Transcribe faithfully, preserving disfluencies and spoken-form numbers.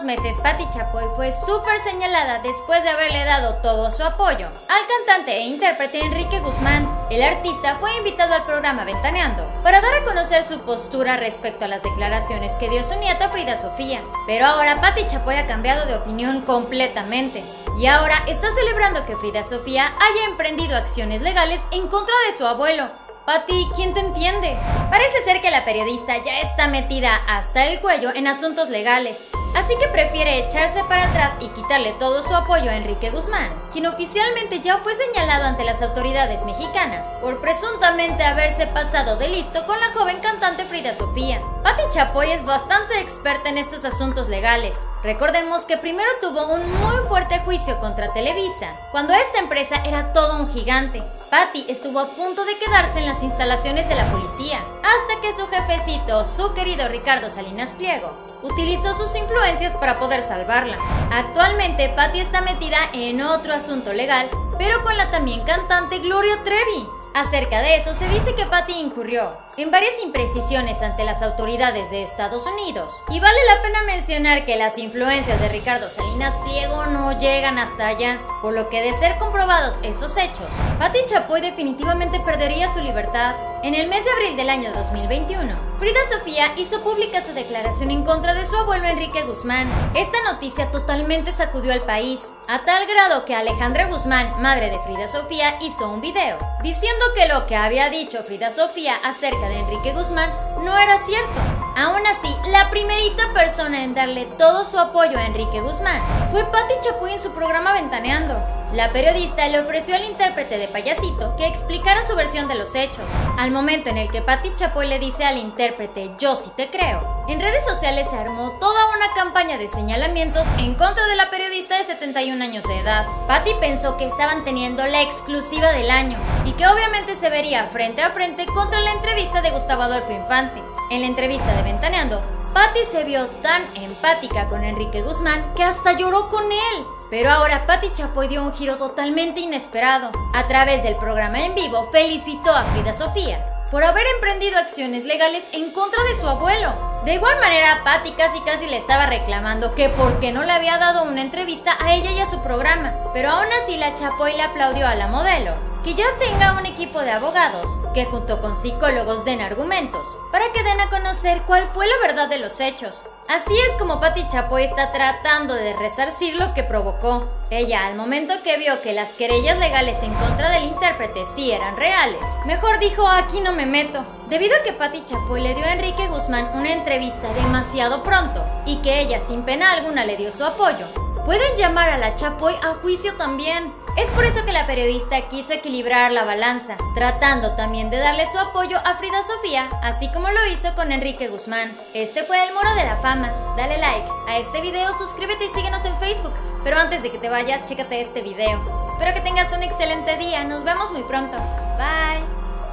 meses, Pati Chapoy fue súper señalada después de haberle dado todo su apoyo al cantante e intérprete Enrique Guzmán. El artista fue invitado al programa Ventaneando para dar a conocer su postura respecto a las declaraciones que dio su nieta Frida Sofía. Pero ahora Pati Chapoy ha cambiado de opinión completamente y ahora está celebrando que Frida Sofía haya emprendido acciones legales en contra de su abuelo. Pati, ¿quién te entiende? Parece ser que la periodista ya está metida hasta el cuello en asuntos legales, así que prefiere echarse para atrás y quitarle todo su apoyo a Enrique Guzmán, quien oficialmente ya fue señalado ante las autoridades mexicanas por presuntamente haberse pasado de listo con la joven cantante Frida Sofía. Pati Chapoy es bastante experta en estos asuntos legales. Recordemos que primero tuvo un muy fuerte juicio contra Televisa, cuando esta empresa era todo un gigante. Pati estuvo a punto de quedarse en las instalaciones de la policía, hasta que su jefecito, su querido Ricardo Salinas Pliego, utilizó sus influencias para poder salvarla. Actualmente Pati está metida en otro asunto legal, pero con la también cantante Gloria Trevi. Acerca de eso, se dice que Pati incurrió en varias imprecisiones ante las autoridades de Estados Unidos. Y vale la pena mencionar que las influencias de Ricardo Salinas Pliego no llegan hasta allá, por lo que de ser comprobados esos hechos, Pati Chapoy definitivamente perdería su libertad. En el mes de abril del año dos mil veintiuno, Frida Sofía hizo pública su declaración en contra de su abuelo Enrique Guzmán. Esta noticia totalmente sacudió al país, a tal grado que Alejandra Guzmán, madre de Frida Sofía, hizo un video diciendo que lo que había dicho Frida Sofía acerca de Enrique Guzmán no era cierto. Aún así, la primerita persona en darle todo su apoyo a Enrique Guzmán fue Pati Chapoy en su programa Ventaneando. La periodista le ofreció al intérprete de Payasito que explicara su versión de los hechos. Al momento en el que Pati Chapoy le dice al intérprete "yo sí te creo", en redes sociales se armó toda una campaña de señalamientos en contra de la periodista de setenta y un años de edad. Pati pensó que estaban teniendo la exclusiva del año y que obviamente se vería frente a frente contra la entrevista de Gustavo Adolfo Infante. En la entrevista de Ventaneando, Pati se vio tan empática con Enrique Guzmán que hasta lloró con él. Pero ahora Pati Chapoy dio un giro totalmente inesperado. A través del programa en vivo felicitó a Frida Sofía por haber emprendido acciones legales en contra de su abuelo. De igual manera, Pati casi casi le estaba reclamando que por qué no le había dado una entrevista a ella y a su programa. Pero aún así la Chapoy le aplaudió a la modelo que ya tenga un equipo de abogados que junto con psicólogos den argumentos para que den a conocer cuál fue la verdad de los hechos. Así es como Pati Chapoy está tratando de resarcir lo que provocó. Ella, al momento que vio que las querellas legales en contra del intérprete sí eran reales, mejor dijo "aquí no me meto". Debido a que Pati Chapoy le dio a Enrique Guzmán una entrevista demasiado pronto y que ella sin pena alguna le dio su apoyo, pueden llamar a la Chapoy a juicio también. Es por eso que la periodista quiso equilibrar la balanza, tratando también de darle su apoyo a Frida Sofía, así como lo hizo con Enrique Guzmán. Este fue el Muro de la Fama. Dale like a este video, suscríbete y síguenos en Facebook. Pero antes de que te vayas, chécate este video. Espero que tengas un excelente día. Nos vemos muy pronto. Bye.